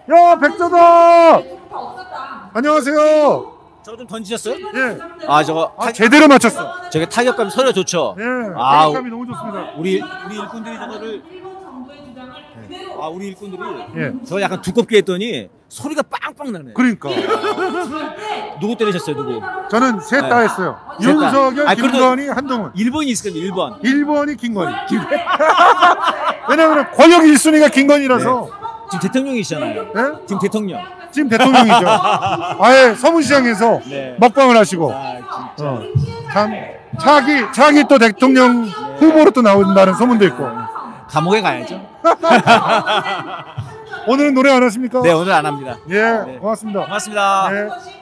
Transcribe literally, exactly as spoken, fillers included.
야, 백조다. 안녕하세요. 저거 좀 던지셨어요? 예. 아 저거 아, 제대로 맞췄어. 저게 타격감 소리가 좋죠. 예. 아, 타격감이 너무 좋습니다. 우리 우리 일꾼들이 저거를 아 우리 일꾼들이 예. 저 약간 두껍게 했더니 소리가 빵빵 나네. 그러니까 누구 때리셨어요, 누구? 저는 셋 다 네. 했어요. 셋 다. 윤석열, 아, 그래도 김건희, 한동훈. 일 번이 있을 건데 일 번. 일 번이 김건희. 왜냐면 권력 일 순위가 김건희라서. 지금 대통령이시잖아요. 네? 지금 대통령. 지금 대통령이죠. 아예 서문시장에서 네. 먹방을 하시고. 아 진짜. 어. 참 차기 차기 또 대통령 네. 후보로 또 나온다는 소문도 있고. 감옥에 가야죠. 오늘은 노래 안 하십니까? 네, 오늘 안 합니다. 예, 네. 고맙습니다. 고맙습니다. 예.